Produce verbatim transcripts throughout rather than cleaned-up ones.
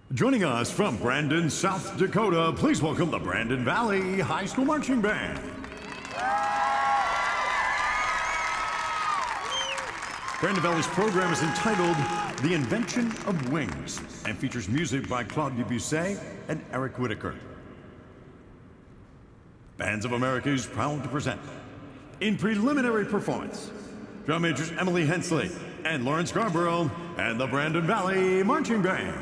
Joining us from Brandon, South Dakota, please welcome the Brandon Valley High School Marching Band. Brandon Valley's program is entitled The Invention of Wings and features music by Claude Debussy and Eric Whitaker. Bands of America is proud to present, in preliminary performance, drum majors Emily Hensley and Lauren Scarborough and the Brandon Valley Marching Band.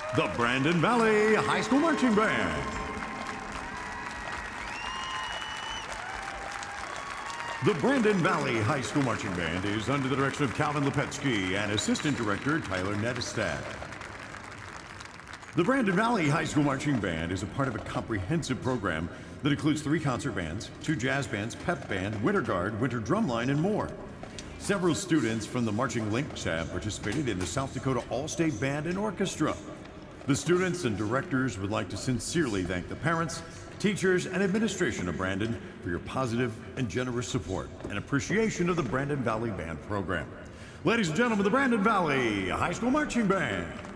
the Brandon Valley High School Marching Band. The Brandon Valley High School Marching Band is under the direction of Calvin Lepetsky and Assistant Director Tyler Nettestad. The Brandon Valley High School Marching Band is a part of a comprehensive program that includes three concert bands, two jazz bands, pep band, winter guard, winter drumline, and more. Several students from the marching Lynx have participated in the South Dakota All-State Band and Orchestra. The students and directors would like to sincerely thank the parents, teachers, and administration of Brandon for your positive and generous support and appreciation of the Brandon Valley Band program. Ladies and gentlemen, the Brandon Valley High School Marching Band.